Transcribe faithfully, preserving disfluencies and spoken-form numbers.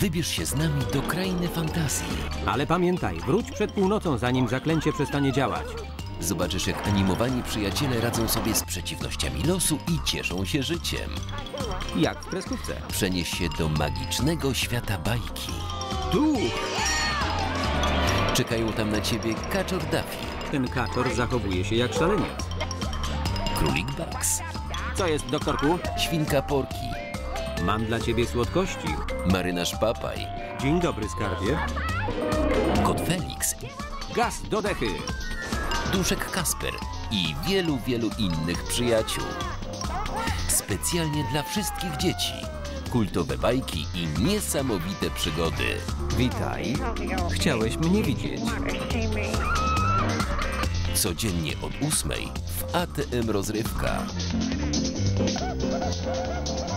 Wybierz się z nami do krainy fantazji. Ale pamiętaj, wróć przed północą, zanim zaklęcie przestanie działać. Zobaczysz, jak animowani przyjaciele radzą sobie z przeciwnościami losu i cieszą się życiem. Jak w kreskówce. Przenieś się do magicznego świata bajki. Tu! Czekają tam na ciebie Kaczor Daffy, Ten kaczor zachowuje się jak szaleniec. Królik Bugs, Co jest, doktorku? Świnka Porki, Mam dla ciebie słodkości. Marynarz Papaj, Dzień dobry, skarbie. Kot Felix, Gaz do dechy. Duszek Kasper i wielu, wielu innych przyjaciół. Specjalnie dla wszystkich dzieci. Kultowe bajki i niesamowite przygody. Witaj. Chciałeś mnie widzieć. Codziennie od ósmej w A T M Rozrywka.